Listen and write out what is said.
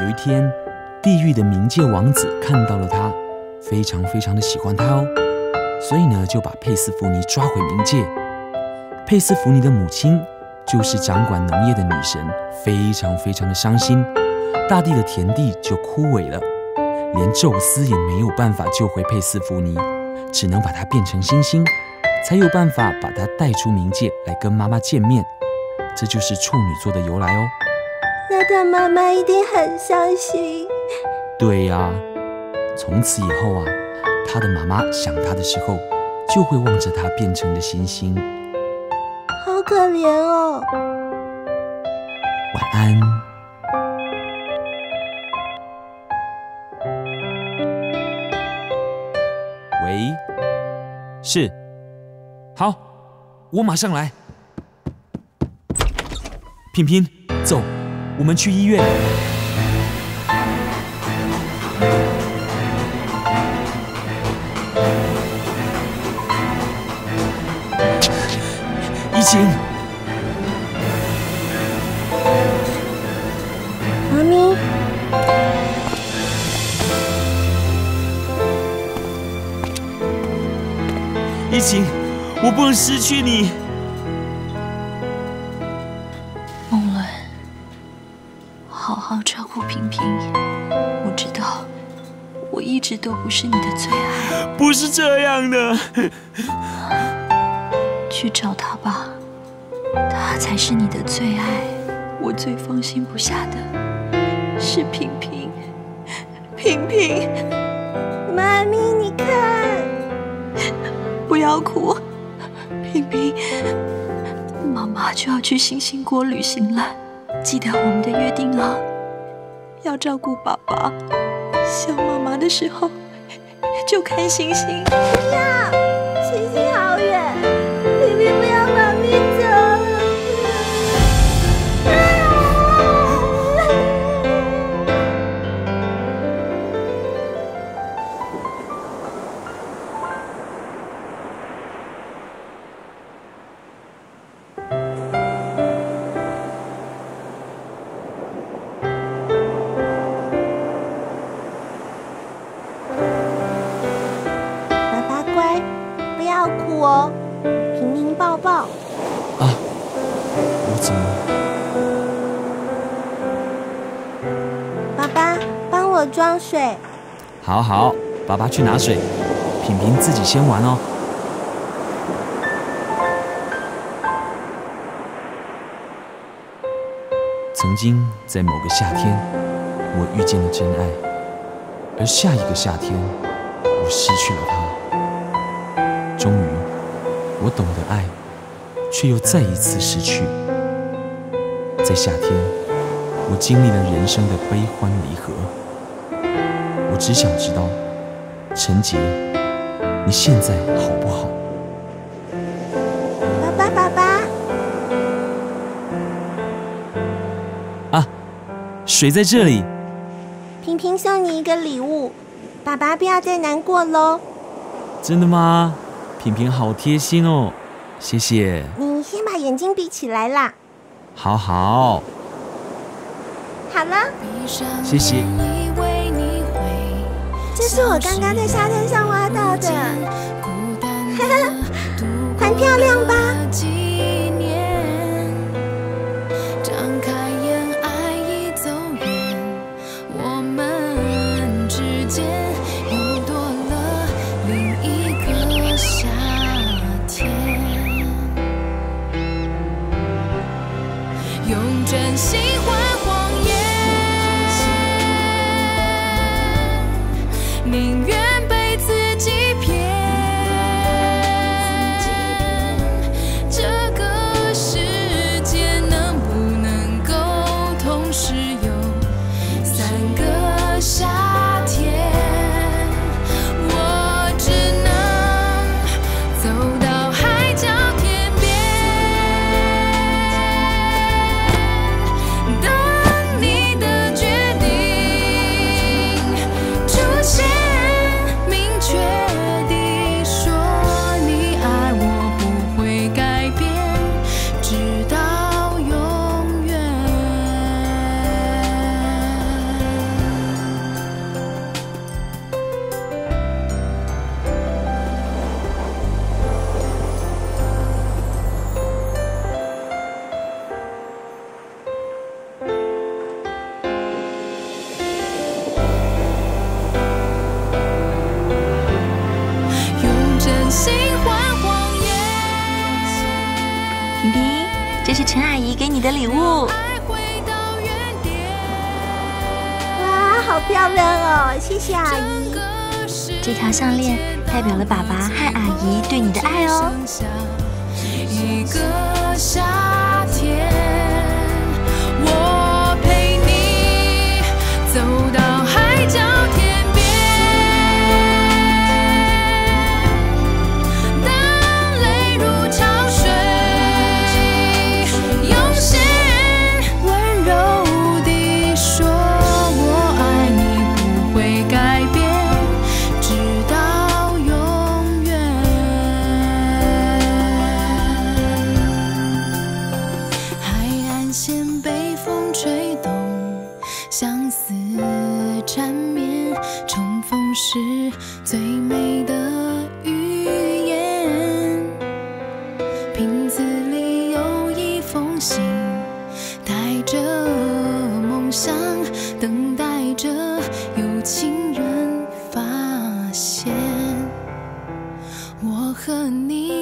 有一天，地狱的冥界王子看到了他，非常非常的喜欢他哦，所以呢，就把佩斯福尼抓回冥界。佩斯福尼的母亲就是掌管农业的女神，非常非常的伤心，大地的田地就枯萎了，连宙斯也没有办法救回佩斯福尼，只能把她变成星星，才有办法把她带出冥界来跟妈妈见面。这就是处女座的由来哦。 那他妈妈一定很伤心。 对呀，从此以后啊，他的妈妈想他的时候，就会望着他变成的星星。 好可怜哦。 晚安。喂，是，好，我马上来。品品，走，我们去医院。疫情。 妈咪。 疫情，我不能失去你。 梦伦，好好照顾平平。我知道，我一直都不是你的最爱。 不是这样的。 去找他吧，他才是你的最爱。我最放心不下的是平平。平平， 妈咪，你看。 不要哭，平平，妈妈就要去星星国旅行了，记得我们的约定啊，要照顾爸爸，想妈妈的时候就看星星。 不要，星星好远，平平不要妈咪走。平平抱抱。 啊，我怎么？ 爸爸，帮我装水。 好好，爸爸去拿水，品平自己先玩哦。曾经在某个夏天，我遇见了真爱，而下一个夏天，我失去了他。终于，我懂得爱，却又再一次失去。在夏天，我经历了人生的悲欢离合。我只想知道，陈杰，你现在好不好？ 爸爸，爸爸。 啊，水在这里。 平平送你一个礼物，爸爸不要再难过喽。 真的吗？品品好贴心哦，谢谢。 你先把眼睛闭起来啦。 好好。 好了， 谢谢。 这是我刚刚在沙滩上挖到的，哈哈，很漂亮吧？ 用真心换谎言，宁愿被自己骗。这个世界能不能够同时有3个夏天？我只能走到海角天边。 平平，这是陈阿姨给你的礼物。 哇，好漂亮哦！谢谢阿姨。 这条项链代表了爸爸和阿姨对你的爱哦。 一个夏天，我陪你走到海角天边。当泪如潮水涌现，温柔地说我爱你不会改变，直到永远。海岸线被风吹动，相思缠绵，重逢是最美的语言。瓶子里有一封信，带着梦想，等待着有情人发现。我和你